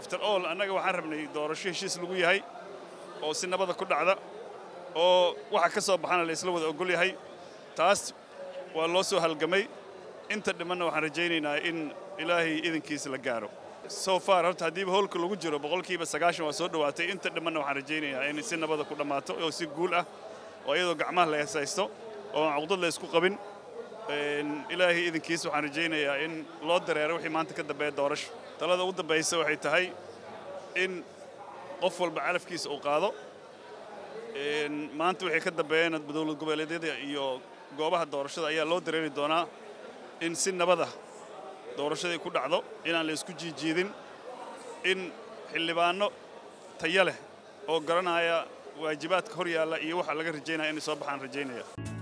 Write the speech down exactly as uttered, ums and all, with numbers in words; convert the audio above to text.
after all annaga waxaan rabnay doorasho heshiis lagu yahay oo si nabada ku dhacda oo waxa ka soo baxana la isla wada ogol yahay taas waa loo soo halgamay inta dhimanna waxaan rajaynaynaa in ilaahay idinkiisa la gaaro so far horta haddii howlka lagu jiro boqolkiiba sagaashan waa soo dhawaatay inta dhimanna waxaan rajaynayaa in si nabada ku dhamaato oo si guul ah oo iyadoo gacmaha la heesaysto oo caqdad la isku qabin ilaahay idinkiisa waxaan rajaynayaa in loo dareero wixii maanta ka dambeeya doorasho talada ugu dambaysa waxay tahay in qof walba calafkiisa uu qaado maanta wixii ka dambeeyana dowlad goboleedyada iyo goobaha doorashada ayaa loo dareeri doonaa in si nabada doorashadii ku dhacdo inaan la isku jiijiidin in xildhibaano tayo leh oo garanaya waajibaadka hor yaalla iyo waxa laga rajaynaya inay soo baxaan rajaynaya